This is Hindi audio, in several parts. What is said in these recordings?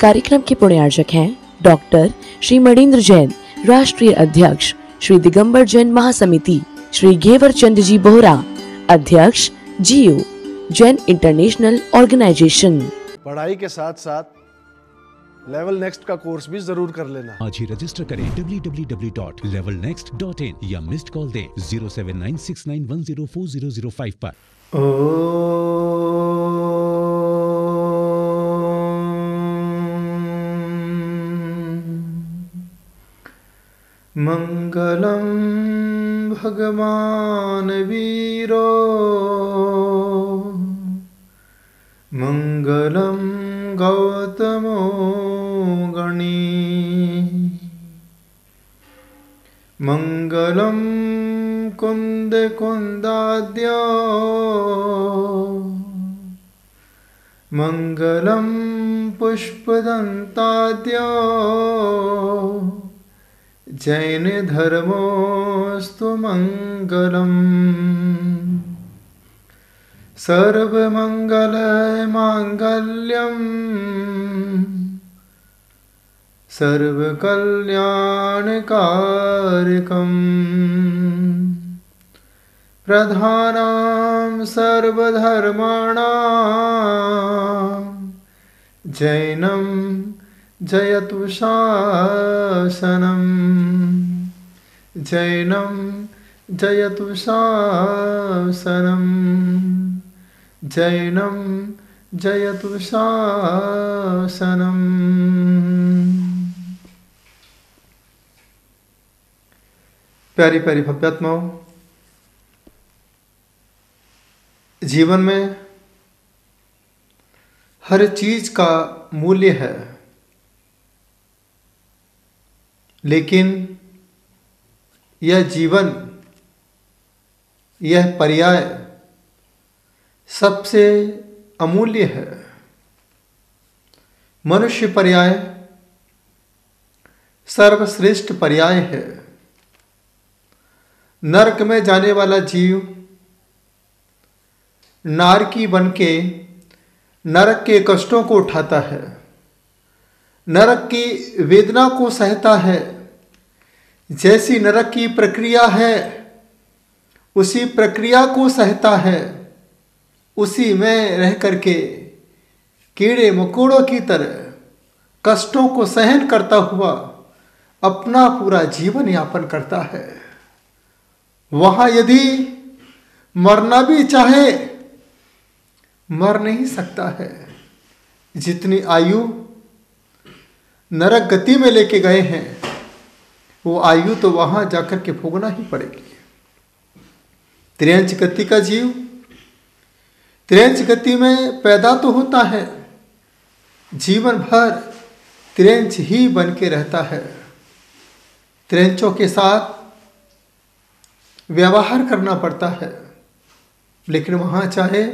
कार्यक्रम के पुण्यार्चक हैं डॉक्टर श्री मणिन्द्र जैन, राष्ट्रीय अध्यक्ष, श्री दिगंबर जैन महासमिति, श्री घेवर चंद जी बोहरा, अध्यक्ष जीओ जैन इंटरनेशनल ऑर्गेनाइजेशन। पढ़ाई के साथ साथ लेवल नेक्स्ट का कोर्स भी जरूर कर लेना। आज ही रजिस्टर करें www.levelnext.in या मिस्ड कॉल दें 07969104005 पर। मंगलम भगवान वीरो मंगलम गौतमो गणी मंगलम कुंद कुंदाद्यो मंगलम पुष्पदंताद्यो जैन धर्मोस्तु मंगलम्। सर्वमंगल मांगल्यम सर्वकल्याणकारकम् प्रधानां सर्वधर्माणां जैनं जयतु शासनम् जैनं जयतु शासनम् जैनं जयतु शासनम्। प्यारी प्यारी भव्यात्माओं, जीवन में हर चीज का मूल्य है, लेकिन यह जीवन, यह पर्याय सबसे अमूल्य है। मनुष्य पर्याय सर्वश्रेष्ठ पर्याय है। नरक में जाने वाला जीव नारकी बनके नरक के कष्टों को उठाता है, नरक की वेदना को सहता है। जैसी नरक की प्रक्रिया है उसी प्रक्रिया को सहता है, उसी में रह करके कीड़े मकोड़ों की तरह कष्टों को सहन करता हुआ अपना पूरा जीवन यापन करता है। वहां यदि मरना भी चाहे मर नहीं सकता है। जितनी आयु नरक गति में लेके गए हैं वो आयु तो वहां जाकर के भोगना ही पड़ेगी। त्रियंच गति का जीव त्रियंच गति में पैदा तो होता है, जीवन भर त्रियंच ही बन के रहता है। त्रियंचों के साथ व्यवहार करना पड़ता है, लेकिन वहां चाहे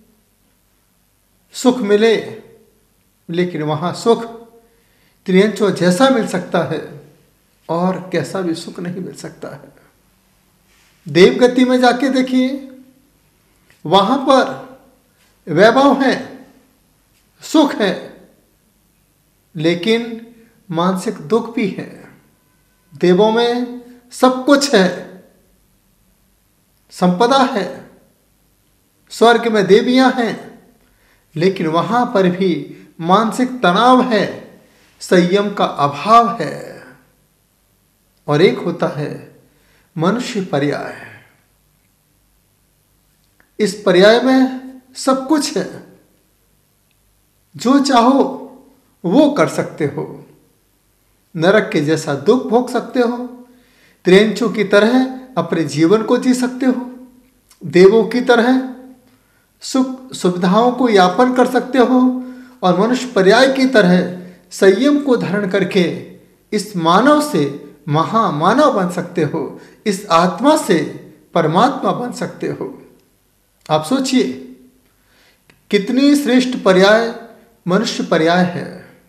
सुख मिले, लेकिन वहां सुख त्रियंचों जैसा मिल सकता है और कैसा भी सुख नहीं मिल सकता है। देव गति में जाके देखिए, वहां पर वैभव है, सुख है, लेकिन मानसिक दुख भी है। देवों में सब कुछ है, संपदा है, स्वर्ग में देवियां हैं, लेकिन वहां पर भी मानसिक तनाव है, संयम का अभाव है। और एक होता है मनुष्य पर्याय। इस पर्याय में सब कुछ है, जो चाहो वो कर सकते हो। नरक के जैसा दुख भोग सकते हो, त्रियंचों की तरह अपने जीवन को जी सकते हो, देवों की तरह सुख सुविधाओं को यापन कर सकते हो, और मनुष्य पर्याय की तरह संयम को धारण करके इस मानव से महामानव बन सकते हो, इस आत्मा से परमात्मा बन सकते हो। आप सोचिए कितनी श्रेष्ठ पर्याय मनुष्य पर्याय है।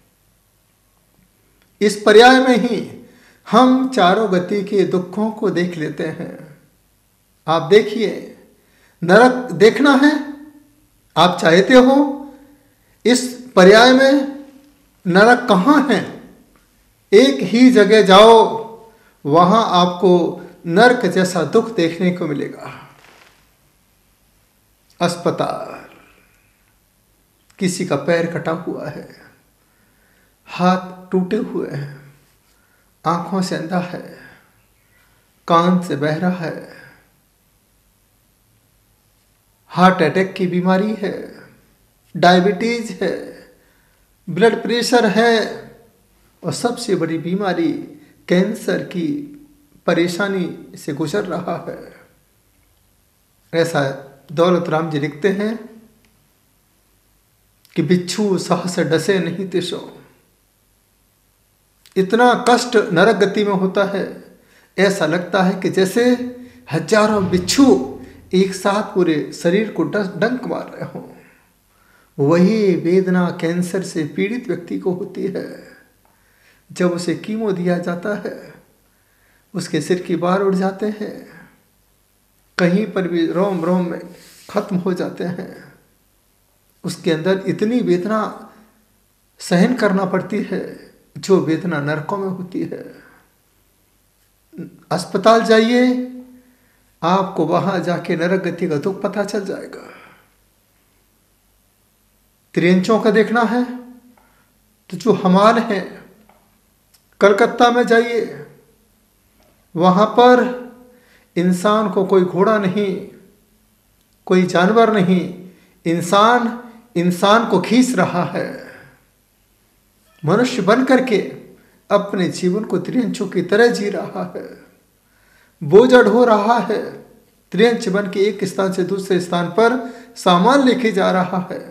इस पर्याय में ही हम चारों गति के दुखों को देख लेते हैं। आप देखिए, नरक देखना है, आप चाहते हो इस पर्याय में नरक कहाँ है? एक ही जगह जाओ, वहां आपको नरक जैसा दुख देखने को मिलेगा। अस्पताल, किसी का पैर कटा हुआ है, हाथ टूटे हुए हैं, आंखों से अंधा है, कान से बहरा है, हार्ट अटैक की बीमारी है, डायबिटीज है, ब्लड प्रेशर है, और सबसे बड़ी बीमारी कैंसर की परेशानी से गुजर रहा है। ऐसा दौलत राम जी लिखते हैं कि बिच्छू साहस डसे नहीं तिशो। इतना कष्ट नरक गति में होता है, ऐसा लगता है कि जैसे हजारों बिच्छू एक साथ पूरे शरीर को डंक मार रहे हों। वही वेदना कैंसर से पीड़ित व्यक्ति को होती है। जब उसे कीमो दिया जाता है, उसके सिर की बाल उड़ जाते हैं, कहीं पर भी रोम रोम में खत्म हो जाते हैं। उसके अंदर इतनी वेदना सहन करना पड़ती है जो वेदना नरकों में होती है। अस्पताल जाइए, आपको वहां जाके नरक गति का दुख पता चल जाएगा। त्रियंचों का देखना है तो जो हमाल है, कलकत्ता में जाइए, वहां पर इंसान को कोई घोड़ा नहीं, कोई जानवर नहीं, इंसान को खींच रहा है। मनुष्य बन करके अपने जीवन को त्रियंचों की तरह जी रहा है, बोझ हो रहा है। त्रियंच बन के एक स्थान से दूसरे स्थान पर सामान लेके जा रहा है।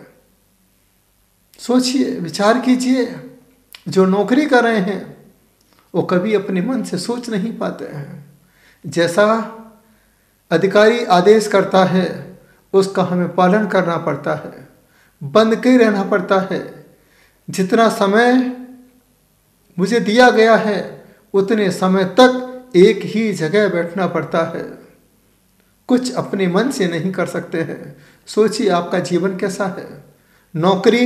सोचिए, विचार कीजिए, जो नौकरी कर रहे हैं वो कभी अपने मन से सोच नहीं पाते हैं। जैसा अधिकारी आदेश करता है उसका हमें पालन करना पड़ता है, बंद के रहना पड़ता है। जितना समय मुझे दिया गया है उतने समय तक एक ही जगह बैठना पड़ता है, कुछ अपने मन से नहीं कर सकते हैं। सोचिए आपका जीवन कैसा है। नौकरी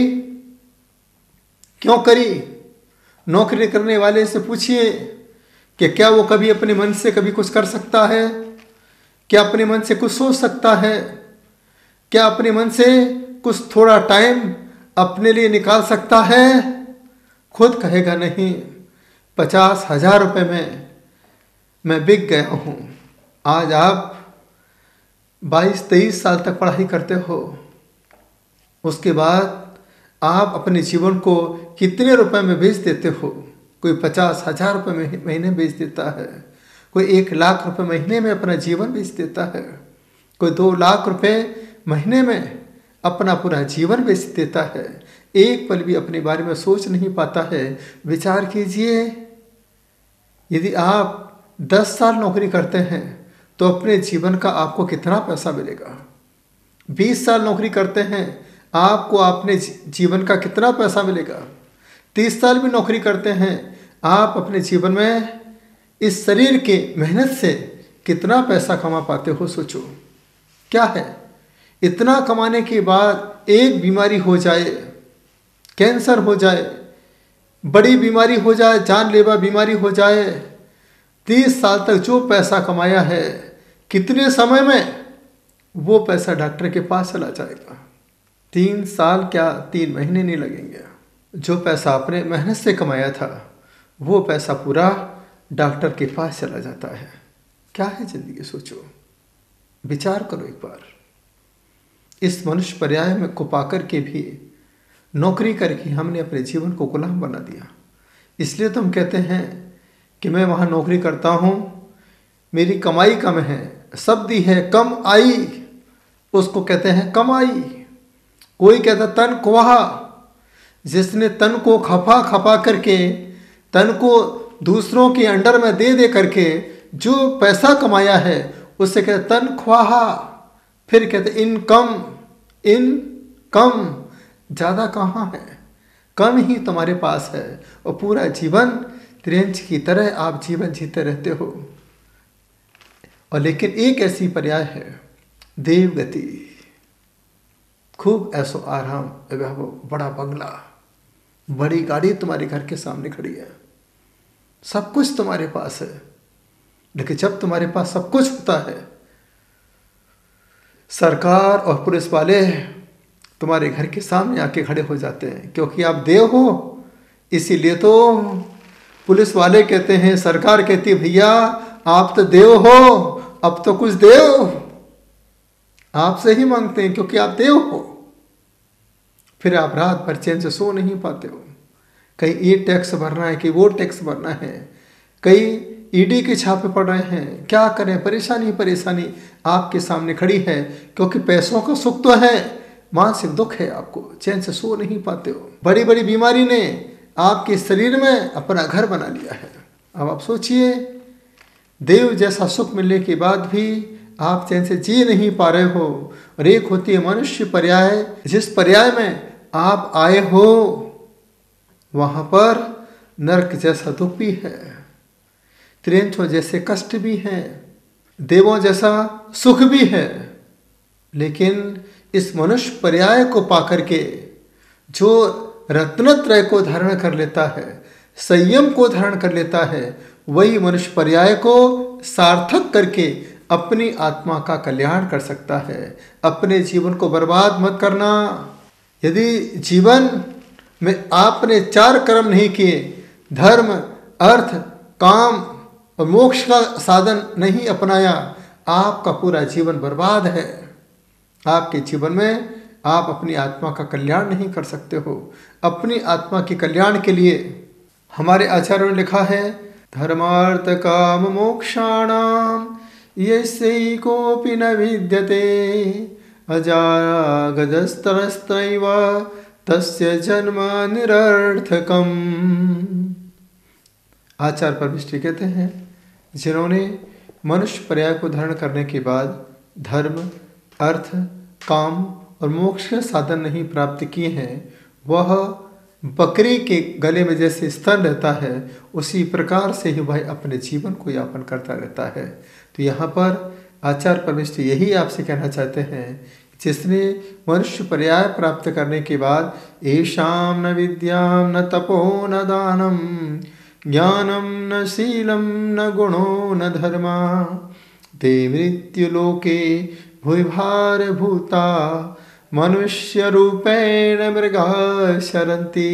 क्यों करी? नौकरी करने वाले से पूछिए कि क्या वो कभी अपने मन से कभी कुछ कर सकता है? क्या अपने मन से कुछ सोच सकता है? क्या अपने मन से कुछ थोड़ा टाइम अपने लिए निकाल सकता है? खुद कहेगा नहीं। 50,000 रुपये में मैं बिक गया हूँ। आज आप 22-23 साल तक पढ़ाई करते हो, उसके बाद आप अपने जीवन को कितने रुपए में बेच देते हो? कोई 50,000 रुपये महीने बेच देता है, कोई 1 लाख रुपए महीने में अपना जीवन बेच देता है, कोई 2 लाख रुपए महीने में अपना पूरा जीवन बेच देता है। एक पल भी अपने बारे में सोच नहीं पाता है। विचार कीजिए, यदि आप 10 साल नौकरी करते हैं तो अपने जीवन का आपको कितना पैसा मिलेगा? 20 साल नौकरी करते हैं, आपको अपने जीवन का कितना पैसा मिलेगा? 30 साल भी नौकरी करते हैं, आप अपने जीवन में इस शरीर के मेहनत से कितना पैसा कमा पाते हो? सोचो। क्या है, इतना कमाने के बाद एक बीमारी हो जाए, कैंसर हो जाए, बड़ी बीमारी हो जाए, जानलेवा बीमारी हो जाए, 30 साल तक जो पैसा कमाया है, कितने समय में वो पैसा डॉक्टर के पास चला जाएगा? 3 साल क्या 3 महीने नहीं लगेंगे। जो पैसा आपने मेहनत से कमाया था वो पैसा पूरा डॉक्टर के पास चला जाता है। क्या है जिंदगी? सोचो, विचार करो एक बार। इस मनुष्य पर्याय में को पाकर के भी नौकरी करके हमने अपने जीवन को गुलाम बना दिया। इसलिए तो हम कहते हैं कि मैं वहाँ नौकरी करता हूँ, मेरी कमाई कम है, शब्द ही है कम आई, उसको कहते हैं कमाई। कोई कहता तनख्वाह, जिसने तन को खपा करके, तन को दूसरों के अंडर में दे करके जो पैसा कमाया है उससे कहते तनख्वाह। फिर कहते इनकम, ज़्यादा कहाँ है? कम ही तुम्हारे पास है और पूरा जीवन त्रियंच की तरह आप जीवन जीते रहते हो। और लेकिन एक ऐसी पर्याय है देवगति, खूब ऐसो आराम, बड़ा बंगला, बड़ी गाड़ी तुम्हारे घर के सामने खड़ी है, सब कुछ तुम्हारे पास है, लेकिन जब तुम्हारे पास सब कुछ होता है, सरकार और पुलिस वाले तुम्हारे घर के सामने आके खड़े हो जाते हैं, क्योंकि आप देव हो। इसीलिए तो पुलिस वाले कहते हैं, सरकार कहती है, भैया आप तो देव हो, अब तो कुछ देव। आपसे ही मांगते हैं क्योंकि आप देव हो। फिर आप रात भर चैन से सो नहीं पाते हो। कहीं ये टैक्स भरना है, कि वो टैक्स भरना है, कई ईडी के छापे पड़ रहे हैं, क्या करें, परेशानी परेशानी आपके सामने खड़ी है। क्योंकि पैसों का सुख तो है, मानसिक दुख है, आपको चैन से सो नहीं पाते हो। बड़ी बड़ी बीमारी ने आपके शरीर में अपना घर बना लिया है। अब आप सोचिए, देव जैसा सुख मिलने के बाद भी आप चैन से जी नहीं पा रहे हो। और एक होती है मनुष्य पर्याय, जिस पर्याय में आप आए हो वहां पर नरक जैसा दुख भी है, त्रियंचों जैसे कष्ट भी हैं, देवों जैसा सुख भी है। लेकिन इस मनुष्य पर्याय को पाकर के जो रत्नत्रय को धारण कर लेता है, संयम को धारण कर लेता है, वही मनुष्य पर्याय को सार्थक करके अपनी आत्मा का कल्याण कर सकता है। अपने जीवन को बर्बाद मत करना। यदि जीवन में आपने 4 कर्म नहीं किए, धर्म, अर्थ, काम और मोक्ष का साधन नहीं अपनाया, आपका पूरा जीवन बर्बाद है। आपके जीवन में आप अपनी आत्मा का कल्याण नहीं कर सकते हो। अपनी आत्मा के कल्याण के लिए हमारे आचार्यों ने लिखा है, धर्मार्थ काम मोक्षाणाम यस्यैकोऽपि न विद्यते अजागदस्तरस्त्रैव तस्य जन्म निरर्थकम्। आचार्य परमेष्ठी कहते हैं, जिन्होंने मनुष्य पर्याय को धारण करने के बाद धर्म, अर्थ, काम और मोक्ष के साधन नहीं प्राप्त किए हैं, वह बकरी के गले में जैसे स्तन रहता है, उसी प्रकार से ही वह अपने जीवन को यापन करता रहता है। तो यहाँ पर आचार्य परमेष्ठी यही आपसे कहना चाहते हैं, जिसने मनुष्य पर्याय प्राप्त करने के बाद येषां न विद्यां न तपो न दानम ज्ञानम न शीलम न गुणो न धर्मा ते मृत्युलोके भूभार भूता मनुष्य रूपेण मृगा शरन्ति।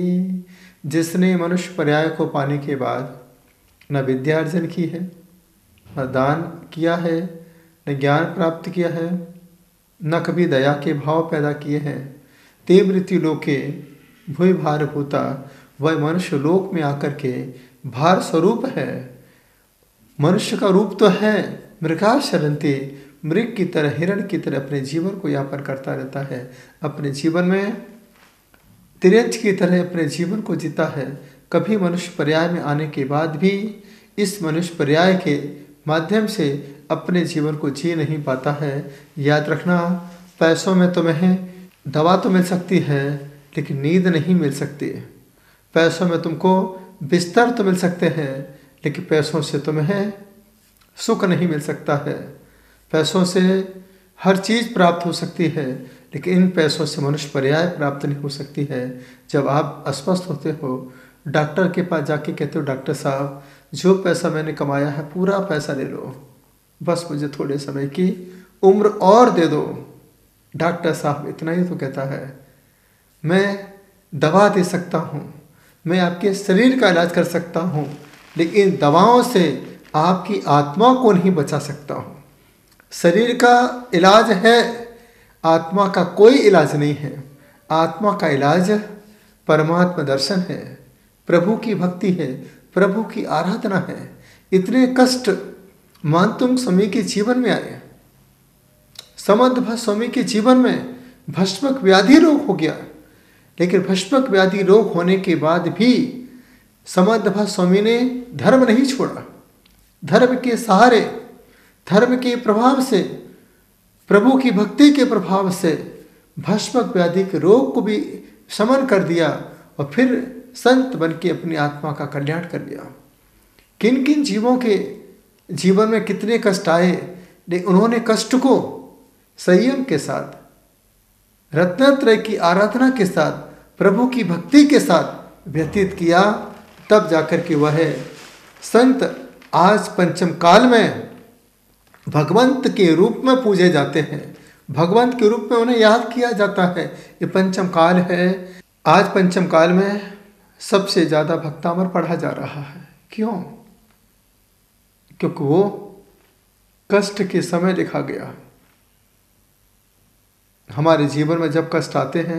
जिसने मनुष्य पर्याय को पाने के बाद न विद्या अर्जन की है, न दान किया है, न ज्ञान प्राप्त किया है, न कभी दया के भाव पैदा किए हैं, ते मृत्यु लोके भूय भार भूता, वह मनुष्य लोक में आकर के भार स्वरूप है। मनुष्य का रूप तो है, मृगा शरन्ति, मृग की तरह, हिरण की तरह अपने जीवन को यापन करता रहता है। अपने जीवन में तिरंज की तरह अपने जीवन को जीता है। कभी मनुष्य पर्याय में आने के बाद भी इस मनुष्य पर्याय के माध्यम से अपने जीवन को जी नहीं पाता है। याद रखना, पैसों में तुम्हें दवा तो मिल सकती है, लेकिन नींद नहीं मिल सकती। पैसों में तुमको बिस्तर तो मिल सकते हैं, लेकिन पैसों से तुम्हें सुख नहीं मिल सकता है। पैसों से हर चीज़ प्राप्त हो सकती है, लेकिन इन पैसों से मनुष्य पर्याय प्राप्त नहीं हो सकती है। जब आप अस्वस्थ होते हो, डॉक्टर के पास जाके कहते हो, डॉक्टर साहब जो पैसा मैंने कमाया है पूरा पैसा ले लो, बस मुझे थोड़े समय की उम्र और दे दो। डॉक्टर साहब इतना ही तो कहता है, मैं दवा दे सकता हूँ, मैं आपके शरीर का इलाज कर सकता हूँ, लेकिन दवाओं से आपकी आत्मा को नहीं बचा सकता हूँ। शरीर का इलाज है, आत्मा का कोई इलाज नहीं है। आत्मा का इलाज परमात्मा दर्शन है, प्रभु की भक्ति है, प्रभु की आराधना है। इतने कष्ट मानतुंग स्वामी के जीवन में आए, समंत स्वामी के जीवन में भस्मक व्याधि रोग हो गया, लेकिन भस्मक व्याधि रोग होने के बाद भी समंत स्वामी ने धर्म नहीं छोड़ा। धर्म के सहारे, धर्म के प्रभाव से, प्रभु की भक्ति के प्रभाव से भस्मक व्याधि के रोग को भी शमन कर दिया और फिर संत बन के अपनी आत्मा का कल्याण कर लिया। किन किन जीवों के जीवन में कितने कष्ट आए, लेकिन उन्होंने कष्ट को संयम के साथ, रत्नत्रय की आराधना के साथ प्रभु की भक्ति के साथ व्यतीत किया, तब जाकर के वह संत आज पंचम काल में भगवंत के रूप में पूजे जाते हैं, भगवंत के रूप में उन्हें याद किया जाता है। ये पंचम काल है। आज पंचम काल में सबसे ज़्यादा भक्तामर पढ़ा जा रहा है। क्यों? क्योंकि वो कष्ट के समय लिखा गया। हमारे जीवन में जब कष्ट आते हैं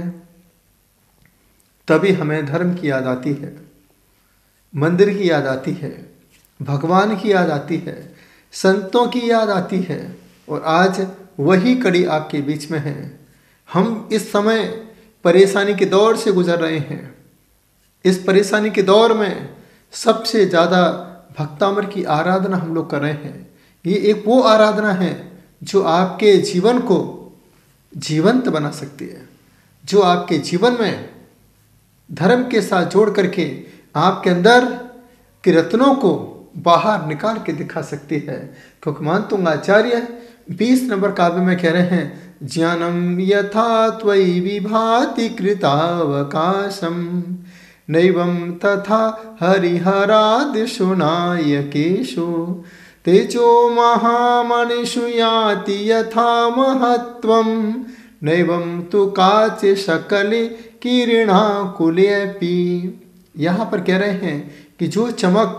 तभी हमें धर्म की याद आती है, मंदिर की याद आती है, भगवान की याद आती है, संतों की याद आती है। और आज वही कड़ी आपके बीच में है। हम इस समय परेशानी के दौर से गुजर रहे हैं। इस परेशानी के दौर में सबसे ज़्यादा भक्तामर की आराधना हम लोग कर रहे हैं। ये एक वो आराधना है जो आपके जीवन को जीवंत बना सकती है, जो आपके जीवन में धर्म के साथ जोड़ करके आपके अंदर के रत्नों को बाहर निकाल के दिखा सकती है। क्योंकि मानतुंग आचार्य 20 नंबर काव्य में कह रहे हैं, ज्ञानम यथा त्वयि विभाति कृतावकाशम नैवं तथा हरिहरादिषु नायकेषु तेजो महामणिषु याति यथा महत्वं नैवं तु काचे शकले किरणाकुलेऽपि। यहाँ पर कह रहे हैं कि जो चमक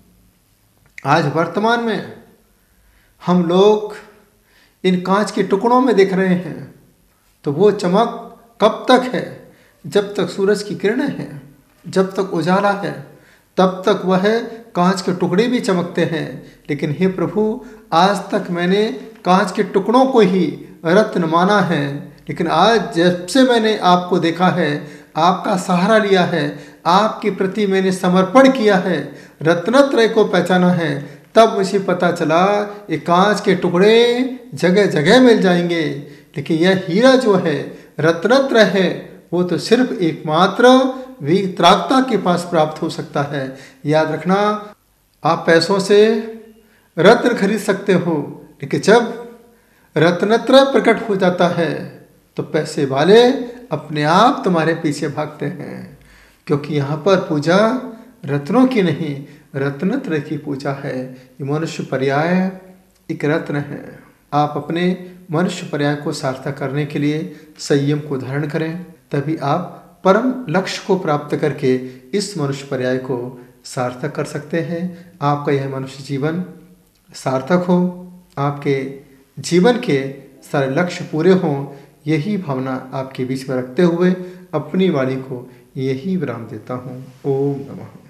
आज वर्तमान में हम लोग इन कांच के टुकड़ों में देख रहे हैं, तो वो चमक कब तक है? जब तक सूरज की किरणें हैं, जब तक उजाला है, तब तक वह कांच के टुकड़े भी चमकते हैं। लेकिन हे प्रभु, आज तक मैंने कांच के टुकड़ों को ही रत्न माना है, लेकिन आज जब से मैंने आपको देखा है, आपका सहारा लिया है, आपके प्रति मैंने समर्पण किया है, रत्नत्रय को पहचाना है, तब मुझे पता चला ये कांच के टुकड़े जगह जगह मिल जाएंगे, लेकिन यह हीरा जो है, रत्नत्रय है, वो तो सिर्फ एकमात्र वितरागता के पास प्राप्त हो सकता है। याद रखना, आप पैसों से रत्न खरीद सकते हो, लेकिन जब रत्नत्रय प्रकट हो जाता है तो पैसे वाले अपने आप तुम्हारे पीछे भागते हैं। क्योंकि यहाँ पर पूजा रत्नों की नहीं, रत्नत्रय की पूजा है। ये मनुष्य पर्याय एक रत्न है। आप अपने मनुष्य पर्याय को सार्थक करने के लिए संयम को धारण करें, तभी आप परम लक्ष्य को प्राप्त करके इस मनुष्य पर्याय को सार्थक कर सकते हैं। आपका यह मनुष्य जीवन सार्थक हो, आपके जीवन के सारे लक्ष्य पूरे हों, यही भावना आपके बीच में रखते हुए अपनी वाणी को यही विराम देता हूँ। ओम नमः।